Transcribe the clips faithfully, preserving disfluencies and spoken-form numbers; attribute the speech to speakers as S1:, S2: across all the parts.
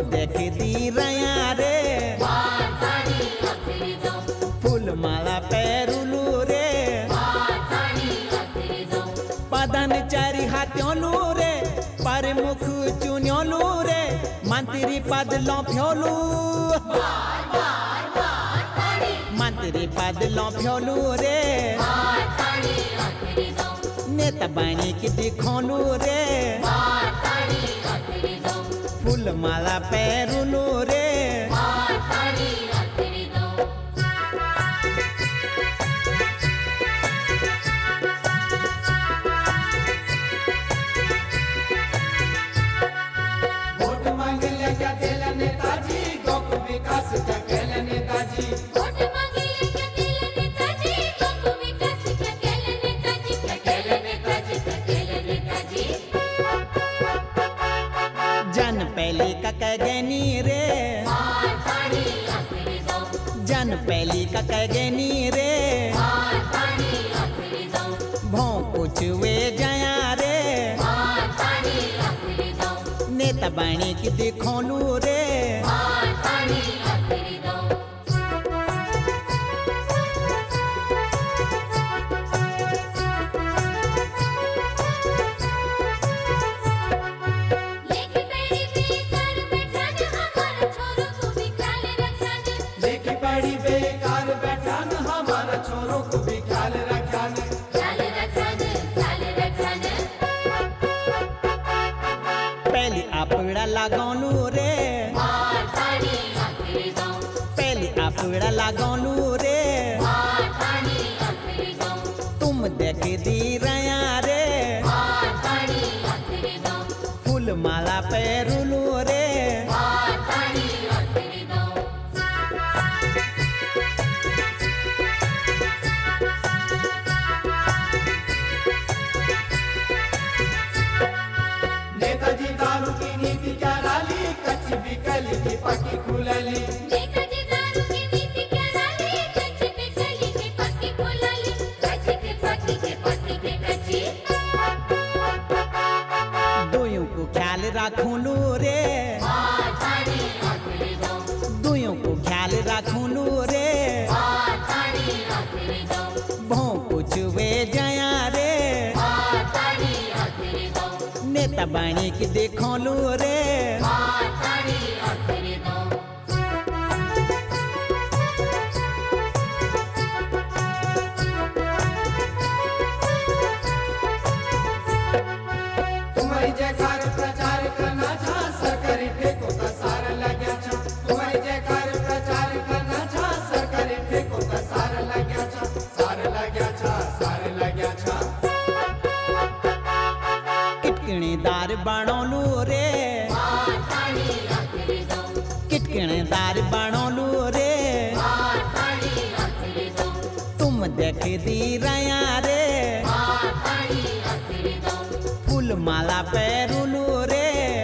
S1: देख दी रया रे फूल माला पैरुलू रे पदन चारि हाथ्योलू रे पर मुख चुन्योलू रे मंत्री पद लौफ्योलू मंत्री पद लौफ्योलू रे नेता बाणी की दिखोलू रे फूल माला पैरुलू रे
S2: वोट मांग ले क्या दिल नेताजी गोप विकास क्या कहल नेताजी
S3: वोट मांग ले क्या दिल नेताजी गोप विकास क्या कहल नेताजी क्या कहल नेताजी क्या कहल नेताजी
S1: जन पहली का कहगनी रे जन पहली का कहगनी रे भों कुछ वे जया रे नेता बाणी की दिखोलू रे
S2: बड़ी बेकार बैठा न हमारा छोरों को भी ख्याल रखा न
S3: ख्याल रखन ख्याल रखन
S1: पहली आपड़ा लागोलू रे पहली आपड़ा लागोलू रे तुम देख दी रया रे फूल माला पैरुलू रे
S2: नेताजी दारू की नीति क्या डाली कच्ची बिकली की पक्की खुलली
S3: नेताजी दारू की नीति क्या डाली कच्ची बिकली की पक्की खुलली कच्ची की पक्की की पक्की की कच्ची
S1: दुयों को ख्याल रखूलू रे दुयों को ख्याल रखूलू रे भों कुछ वे जया रे नेता बाणी की देखोलू रे
S2: तुम्हारी जयकार प्रचार करना था सरकारी ठेकों का सारा लग्या था तुम्हारी जयकार प्रचार करना था सरकारी ठेकों का सारा लग्या था सारा लग्या था सारा लग्या था
S1: किटकिणीदार बनोलू रे किटकिणीदार बनोलू रे तुम देख दी रया रे फूल माला पैरुलू रे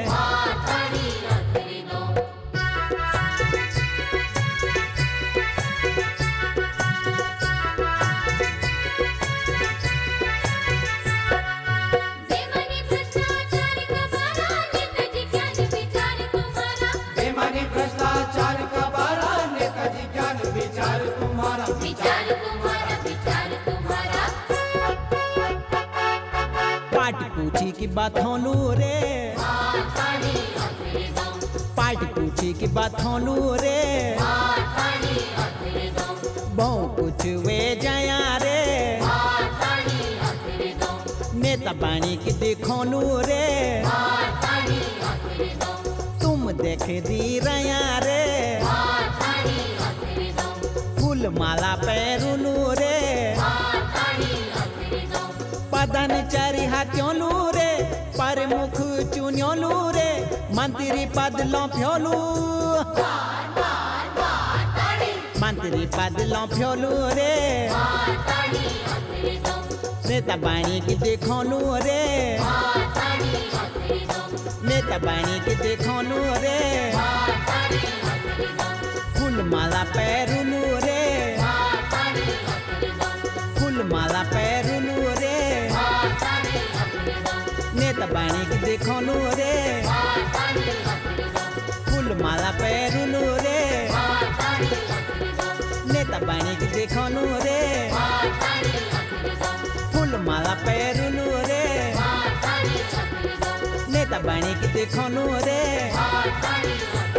S3: बेमानी भ्रष्टाचार का बारा नेताजी ज्ञान विचार तुम्हारा
S2: बेमानी भ्रष्टाचार का बारा नेताजी ज्ञान विचार तुम्हारा
S3: विचार तुम्हारा विचार तुम्हारा
S1: पार्टी पूछी की बात होलू रे पार्टी पूछी की बात होलू रे बहु कुछ वे जया रे नेता बाणी की देखोलू रे तुम देख दी रया रे फूल माला पैरुलू रे पदन चारि हाथ्योलू रे पर मुख चुन्योलू रे मंत्री पद लौफ्योलू मंत्री पद लौफ्योलू रे नेता बाणी की देखोलू रे नेता बाणी की देखोलू रे फूल माला पैरुलू रे फूल माला पैरुलू रे नेता बाणी की देखोलू रे फूल फूलमाला पहिरुलु रे नेता बनिक देखौलु रे फूलमाला पहिरुलु रे नेता बनिक देखौलु रे